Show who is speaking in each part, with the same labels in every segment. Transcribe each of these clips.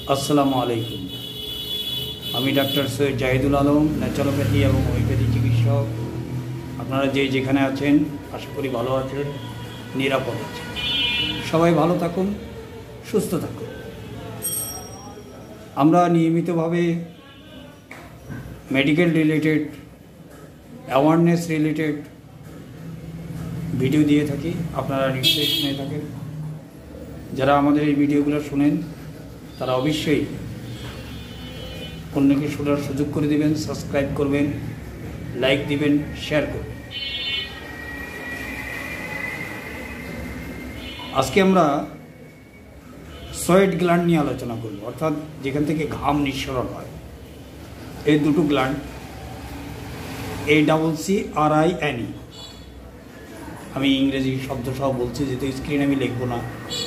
Speaker 1: আসসালামু আলাইকুম। আমি ডাক্তার সৈয়দ জাহিদুল আলম, ন্যাচারোপ্যাথি এবং হোমিওপ্যাথি চিকিৎসক। আপনারা যেখানে আছেন আশা করি ভালো আছেন, নিরাপদ আছেন। সবাই ভালো থাকুন, সুস্থ থাকুন। আমরা নিয়মিতভাবে medical related, awareness related video দিয়ে থাকি। আপনারা নিশ্চয়ই শুনে থাকেন। যারা আমাদের এই ভিডিওগুলো শুনেন তারা অবশ্যই অন্যকে শোনার সুযোগ করে দেবেন, সাবস্ক্রাইব করবেন, লাইক দিবেন, শেয়ার করবেন। আজকে আমরা সোয়েট গ্ল্যান্ড নিয়ে আলোচনা করব, অর্থাৎ যেখান থেকে ঘাম নিঃসরণ হয়। এই দুটো গ্ল্যান্ড ACCRINE, আমি ইংরেজি শব্দ সহ বলছি যেহেতু স্ক্রিনে আমি লিখব না।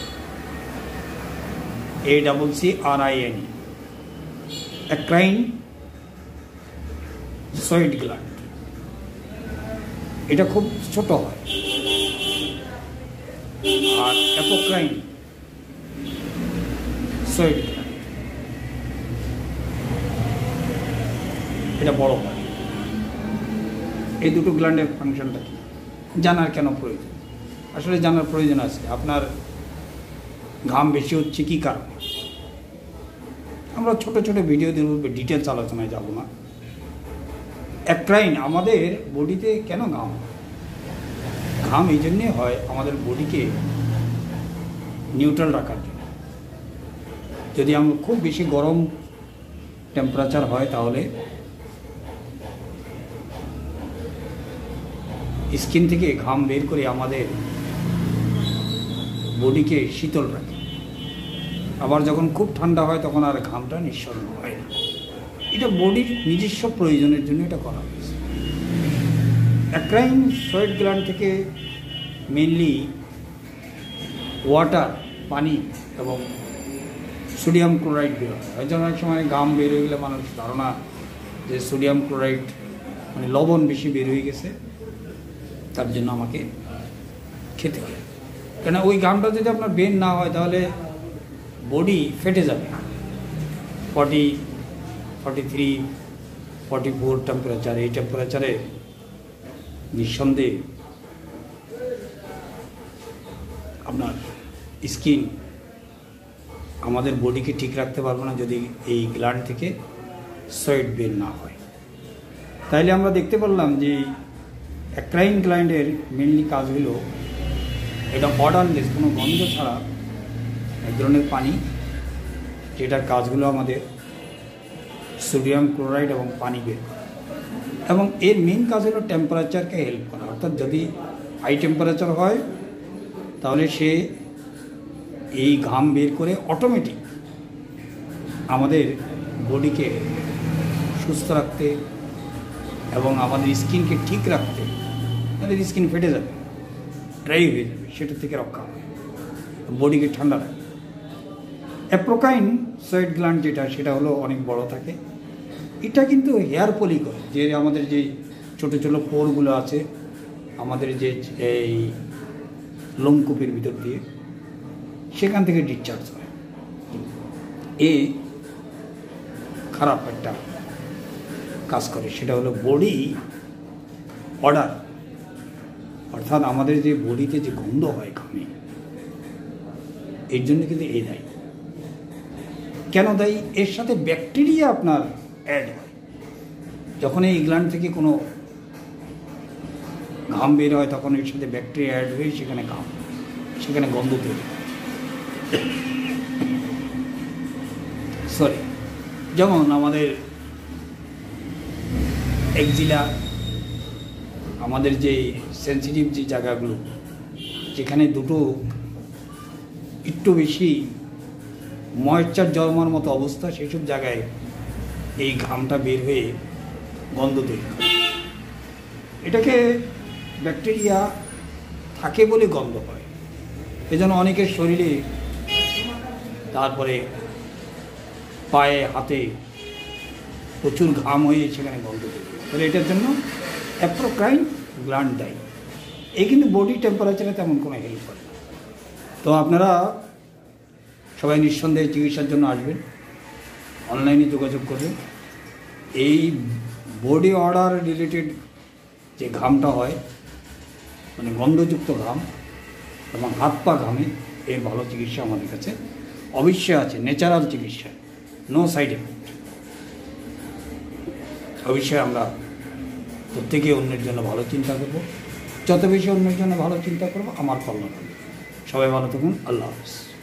Speaker 1: ACCRINE, eccrine sweat gland. এটা খুব ছোট হয়। আর অ্যাপোক্রাইন সোয়েট গ্ল্যান্ড, এটা বড় হয়। এই দুটো গ্ল্যান্ডের ফাংশনটা কি, জানার কেন প্রয়োজন? আসলে জানার প্রয়োজন আছে। আপনার ঘাম বেশি হচ্ছে কী কারণে? আমরা ছোট ছোট ভিডিও দেব, ডিটেলস আলোচনায় যাব না। অ্যাক্রাইন, আমাদের বডিতে কেন ঘাম? ঘাম এই জন্যে হয় আমাদের বডিকে নিউট্রাল রাখার জন্য। যদি আমরা খুব বেশি গরম টেম্পারেচার হয় তাহলে স্কিন থেকে ঘাম বের করে আমাদের বডিকে শীতল রাখে। আবার যখন খুব ঠান্ডা হয় তখন আর ঘামটা নিঃসরণ হয় না। এটা বডির নিজস্ব প্রয়োজনের জন্য এটা করা হয়েছে। অ্যাক্রাইন সোয়েট গ্ল্যান্ড থেকে মেনলি ওয়াটার, পানি এবং সোডিয়াম ক্লোরাইড বের হয়। ওই জন্য অনেক সময় ঘাম বের হয়ে গেলে মানুষ ধারণা যে সোডিয়াম ক্লোরাইড মানে লবণ বেশি বের হয়ে গেছে, তার জন্য আমাকে খেতে হয়। কেন ওই ঘামটা যদি আপনার বের না হয় তাহলে বডি ফেটে যাবে। 40, 43, 44 টেম্পারেচার, এই টেম্পারেচারে নিঃসন্দেহে আপনার স্কিন আমাদের বডিকে ঠিক রাখতে পারবে না যদি এই গ্ল্যান্ড থেকে সোয়েট বের না হয়। তাইলে আমরা দেখতে পারলাম যে অ্যাক্রাইন গ্ল্যান্ডের মেনলি কাজ হলো, এটা অর্ডারলেস, কোনো গন্ধ ছাড়া এক ধরনের পানি, যেটার কাজগুলো আমাদের সোডিয়াম ক্লোরাইড এবং পানি বের করা। এবং এর মেন কাজ হলো টেম্পারেচারকে হেল্প করা। অর্থাৎ যদি হাই টেম্পারেচার হয় তাহলে সে এই ঘাম বের করে অটোমেটিক আমাদের বডিকে সুস্থ রাখতে এবং আমাদের স্কিনকে ঠিক রাখতে, আমাদের স্কিন ফেটে যাবে, ড্রাই হয়ে যাবে, সেটা থেকে রক্ষা হবে, বডিকে ঠান্ডা রাখবে। অ্যাপ্রোকাইন সোয়েট গ্ল্যান্ড যেটা, সেটা হলো অনেক বড় থাকে। এটা কিন্তু হেয়ার পলি করে, যে আমাদের যে ছোটো ছোটো পোরগুলো আছে আমাদের যে এই লোমকূপের ভিতর দিয়ে, সেখান থেকে ডিসচার্জ হয়। এ খারাপ একটা কাজ করে, সেটা হলো বডি অর্ডার। অর্থাৎ আমাদের যে বডিতে যে গন্ধ হয় ঘামে, এর জন্য কিন্তু এই দায়ী। কেন দায়ী? এর সাথে ব্যাকটেরিয়া আপনার অ্যাড হয়। যখন এই গ্ল্যান্ড থেকে কোনো ঘাম বের হয় তখন এর সাথে ব্যাকটেরিয়া অ্যাড হয়ে সেখানে ঘাম, সেখানে গন্ধ তৈরি হয়। যেমন আমাদের এক্সিলা, আমাদের যে সেন্সিটিভ যে জায়গাগুলো, যেখানে দুটো একটু বেশি ময়েশ্চার জন্মার মতো অবস্থা, সেইসব জায়গায় এই ঘামটা বের হয়ে গন্ধ তৈরি করে। এটাকে ব্যাকটেরিয়া থাকে বলে গন্ধ হয়। এজন্য অনেকের শরীরে, তারপরে পায়ে, হাতে প্রচুর ঘাম হয়ে সেখানে গন্ধ তৈরি হয়। তাহলে এটার জন্য অ্যাপ্রোক্রাইন গ্ল্যান্ড দায়ী। এই কিন্তু বডি টেম্পারেচারে তেমন কোনো হেল্প করে না। তো আপনারা সবাই নিঃসন্দেহে চিকিৎসার জন্য আসবেন। অনলাইনে যোগাযোগ করবেন। এই বডি অর্ডার রিলেটেড যে ঘামটা হয়, মানে গন্ধযুক্ত ঘাম এবং হাত পা ঘামে, এর ভালো চিকিৎসা আমাদের কাছে অবশ্যই আছে, ন্যাচারাল চিকিৎসা, নো সাইড এফেক্ট। অবশ্যই আমরা প্রত্যেকে অন্যের জন্য ভালো চিন্তা করব, যত বেশি অন্যের জন্য ভালো চিন্তা করব আমার কল্যাণ হবে। সবাই ভালো থাকুন, আল্লাহ হাফেজ।